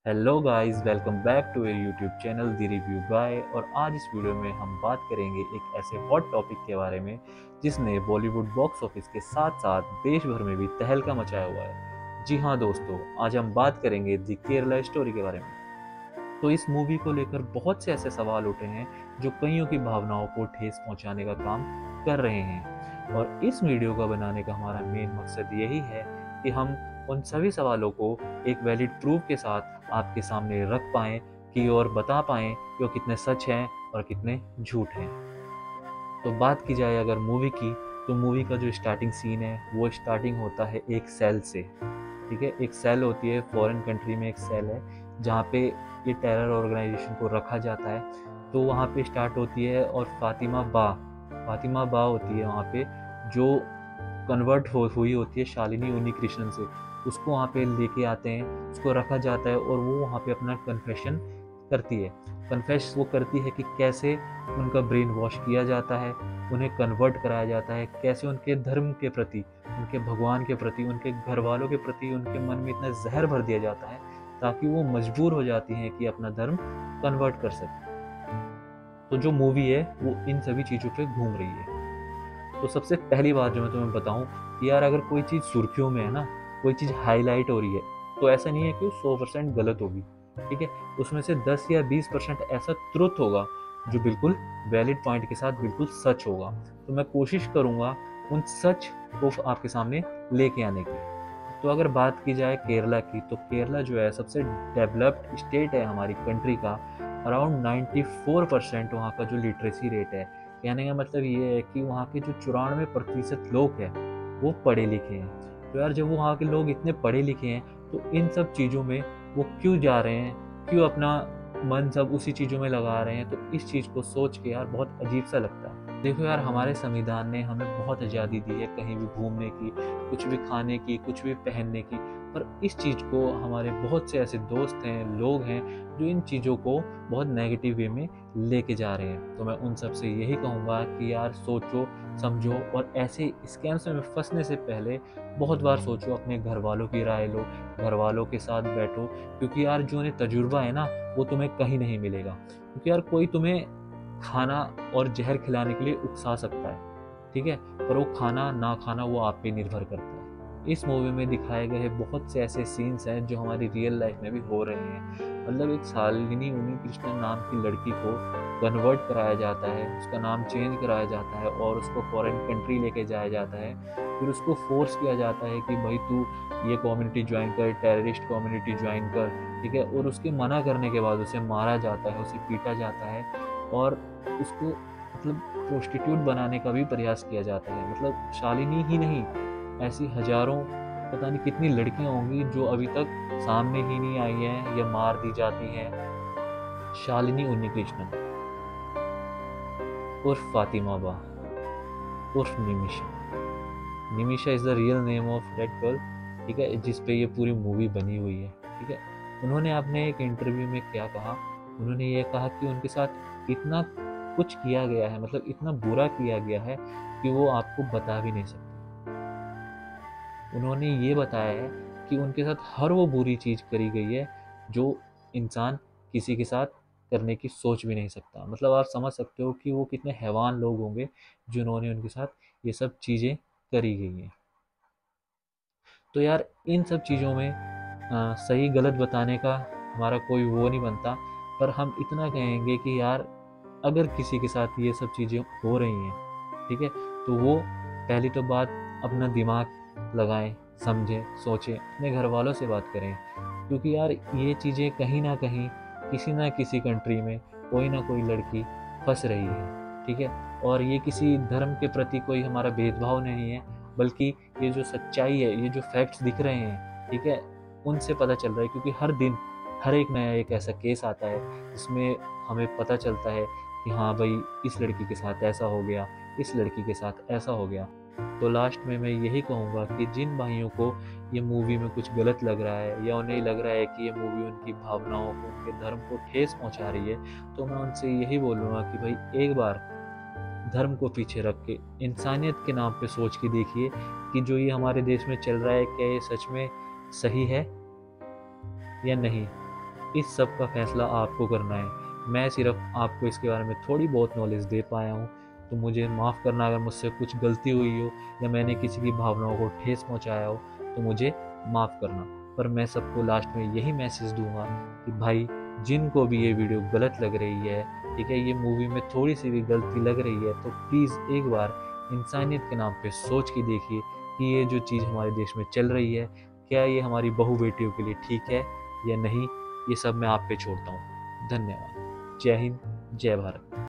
Hello guys, welcome back to your YouTube channel the review guy. और आज इस video में हम बात करेंगे एक ऐसे हॉट टॉपिक के बारे में जिसने बॉलीवुड बॉक्स ऑफिस के साथ साथ देश भर में भी तहलका मचाया हुआ है। जी हाँ दोस्तों, आज हम बात करेंगे द केरला स्टोरी के बारे में। तो इस मूवी को लेकर बहुत से ऐसे सवाल उठे हैं जो कईयों की भावनाओं को ठेस पहुंचाने का काम कर रहे हैं। और इस वीडियो का बनाने का हमारा मेन मकसद यही है कि हम उन सभी सवालों को एक वैलिड प्रूफ के साथ आपके सामने रख पाएं कि और बता पाएं कि वो कितने सच हैं और कितने झूठ हैं। तो बात की जाए अगर मूवी की, तो मूवी का जो स्टार्टिंग सीन है वो स्टार्टिंग होता है एक सेल से। ठीक है, एक सेल होती है, फॉरेन कंट्री में एक सेल है जहाँ पे ये टेरर ऑर्गेनाइजेशन को रखा जाता है। तो वहाँ पे स्टार्ट होती है और फातिमा बा होती है वहाँ पे, जो कन्वर्ट हुई होती है शालिनी उन्नी कृष्णन से। उसको वहाँ पे लेके आते हैं, उसको रखा जाता है और वो वहाँ पे अपना कन्फेशन करती है। कन्फेस वो करती है कि कैसे उनका ब्रेन वॉश किया जाता है, उन्हें कन्वर्ट कराया जाता है, कैसे उनके धर्म के प्रति, उनके भगवान के प्रति, उनके घर वालों के प्रति उनके मन में इतना जहर भर दिया जाता है ताकि वो मजबूर हो जाती हैं कि अपना धर्म कन्वर्ट कर सके। तो जो मूवी है वो इन सभी चीज़ों पे घूम रही है। तो सबसे पहली बात जो मैं तुम्हें बताऊं कि यार अगर कोई चीज़ सुर्खियों में है ना, कोई चीज़ हाईलाइट हो रही है, तो ऐसा नहीं है कि वो 100% गलत होगी। ठीक है, उसमें से 10 या 20% ऐसा ट्रुथ होगा जो बिल्कुल वैलिड पॉइंट के साथ बिल्कुल सच होगा। तो मैं कोशिश करूंगा उन सच को आपके सामने लेके आने की। तो अगर बात की जाए केरला की, तो केरला जो है सबसे डेवलप्ड स्टेट है हमारी कंट्री का। अराउंड 94% वहाँ का जो लिटरेसी रेट है, कहने का मतलब ये है कि वहाँ के जो 94% लोग हैं वो पढ़े लिखे हैं। तो यार जब वो वहाँ के लोग इतने पढ़े लिखे हैं तो इन सब चीज़ों में वो क्यों जा रहे हैं, क्यों अपना मन सब उसी चीज़ों में लगा रहे हैं। तो इस चीज़ को सोच के यार बहुत अजीब सा लगता है। देखो यार, हमारे संविधान ने हमें बहुत आज़ादी दी है कहीं भी घूमने की, कुछ भी खाने की, कुछ भी पहनने की। पर इस चीज़ को हमारे बहुत से ऐसे दोस्त हैं, लोग हैं जो इन चीज़ों को बहुत नेगेटिव वे में लेके जा रहे हैं। तो मैं उन सब से यही कहूँगा कि यार सोचो, समझो और ऐसे स्कैम्स में फंसने से पहले बहुत बार सोचो, अपने घर वालों की राय लो, घर वालों के साथ बैठो। क्योंकि यार जो उन्हें तजुर्बा है ना, वो तुम्हें कहीं नहीं मिलेगा। क्योंकि यार कोई तुम्हें खाना और जहर खिलाने के लिए उकसा सकता है, ठीक है, पर वो खाना ना खाना वो आप पे निर्भर करता है। इस मूवी में दिखाए गए बहुत से ऐसे सीन्स हैं जो हमारी रियल लाइफ में भी हो रहे हैं। मतलब एक शालिनी उन्नी कृष्णन नाम की लड़की को कन्वर्ट कराया जाता है, उसका नाम चेंज कराया जाता है और उसको फॉरेन कंट्री लेके जाया जाता है। फिर उसको फोर्स किया जाता है कि भाई तू ये कम्युनिटी ज्वाइन कर, टेररिस्ट कम्युनिटी ज्वाइन कर। ठीक है, और उसके मना करने के बाद उसे मारा जाता है, उसे पीटा जाता है और उसको मतलब प्रोस्टिट्यूट बनाने का भी प्रयास किया जाता है। मतलब शालिनी ही नहीं, ऐसी हजारों, पता नहीं कितनी लड़कियां होंगी जो अभी तक सामने ही नहीं आई हैं या मार दी जाती हैं। शालिनी उन्नीकृष्णन उर्फ फातिमा बा उर्फ Nimisha. Nimisha is the real name of that girl. ठीक है, जिस पे ये पूरी मूवी बनी हुई है। ठीक है, उन्होंने अपने एक इंटरव्यू में क्या कहा, उन्होंने ये कहा कि उनके साथ इतना कुछ किया गया है, मतलब इतना बुरा किया गया है कि वो आपको बता भी नहीं सकते। उन्होंने ये बताया है कि उनके साथ हर वो बुरी चीज़ करी गई है जो इंसान किसी के साथ करने की सोच भी नहीं सकता। मतलब आप समझ सकते हो कि वो कितने हैवान लोग होंगे जिन्होंने उनके साथ ये सब चीज़ें करी गई हैं। तो यार इन सब चीज़ों में सही गलत बताने का हमारा कोई वो नहीं बनता। पर हम इतना कहेंगे कि यार अगर किसी के साथ ये सब चीज़ें हो रही हैं, ठीक है, तो वो पहली तो बात अपना दिमाग लगाएं, समझें, सोचें, अपने घर वालों से बात करें। क्योंकि यार ये चीज़ें कहीं ना कहीं किसी ना किसी कंट्री में कोई ना कोई लड़की फंस रही है। ठीक है, और ये किसी धर्म के प्रति कोई हमारा भेदभाव नहीं है, बल्कि ये जो सच्चाई है, ये जो फैक्ट्स दिख रहे हैं, ठीक है, उनसे पता चल रहा है। क्योंकि हर दिन हर एक नया एक ऐसा केस आता है जिसमें हमें पता चलता है कि हाँ भाई इस लड़की के साथ ऐसा हो गया, इस लड़की के साथ ऐसा हो गया। तो लास्ट में मैं यही कहूँगा कि जिन भाइयों को ये मूवी में कुछ गलत लग रहा है या उन्हें लग रहा है कि ये मूवी उनकी भावनाओं को, उनके धर्म को ठेस पहुँचा रही है, तो मैं उनसे यही बोलूँगा कि भाई एक बार धर्म को पीछे रख के इंसानियत के नाम पे सोच के देखिए कि जो ये हमारे देश में चल रहा है क्या ये सच में सही है या नहीं। इस सब का फैसला आपको करना है। मैं सिर्फ आपको इसके बारे में थोड़ी बहुत नॉलेज दे पाया हूँ, तो मुझे माफ़ करना अगर मुझसे कुछ गलती हुई हो या मैंने किसी की भावनाओं को ठेस पहुँचाया हो, तो मुझे माफ़ करना। पर मैं सबको लास्ट में यही मैसेज दूंगा कि भाई, जिनको भी ये वीडियो गलत लग रही है, ठीक है, ये मूवी में थोड़ी सी भी गलती लग रही है, तो प्लीज़ एक बार इंसानियत के नाम पे सोच के देखिए कि ये जो चीज़ हमारे देश में चल रही है, क्या ये हमारी बहू बेटियों के लिए ठीक है या नहीं। ये सब मैं आप पे छोड़ता हूँ। धन्यवाद। जय हिंद, जय भारत।